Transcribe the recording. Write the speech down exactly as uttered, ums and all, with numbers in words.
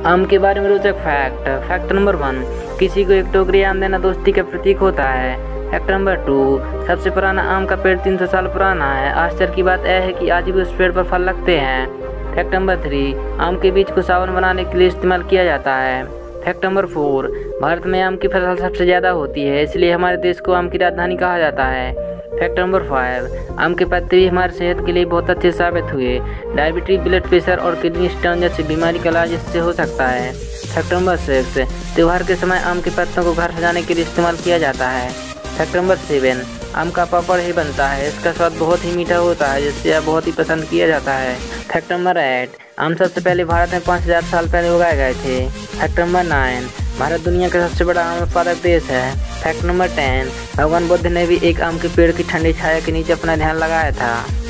आम के बारे में रोचक फैक्ट। फैक्ट नंबर वन, किसी को एक टोकरी आम देना दोस्ती का प्रतीक होता है। फैक्ट नंबर टू, सबसे पुराना आम का पेड़ तीन सौ साल पुराना है। आश्चर्य की बात यह है कि आज भी उस पेड़ पर फल लगते हैं। फैक्ट नंबर थ्री, आम के बीज को साबुन बनाने के लिए इस्तेमाल किया जाता है। फैक्ट नंबर फोर, भारत में आम की फसल सबसे ज़्यादा होती है, इसलिए हमारे देश को आम की राजधानी कहा जाता है। फैक्ट नंबर फाइव, आम के पत्ते भी हमारी सेहत के लिए बहुत अच्छे साबित हुए। डायबिटीज, ब्लड प्रेशर और किडनी स्टोन जैसी बीमारी का इलाज इससे हो सकता है। फैक्ट नंबर सिक्स, त्योहार के समय आम के पत्तों को घर सजाने के लिए इस्तेमाल किया जाता है। फैक्ट नंबर सेवन, आम का पापड़ ही बनता है, इसका स्वाद बहुत ही मीठा होता है, जिससे यह बहुत ही पसंद किया जाता है। फैक्ट नंबर एट, आम सबसे पहले भारत में पाँच हज़ार साल पहले उगाए गए थे। फैक्ट नंबर नाइन, भारत दुनिया का सबसे बड़ा आम उत्पादक देश है। फैक्ट नंबर टेन, भगवान बुद्ध ने भी एक आम के पेड़ की ठंडी छाया के नीचे अपना ध्यान लगाया था।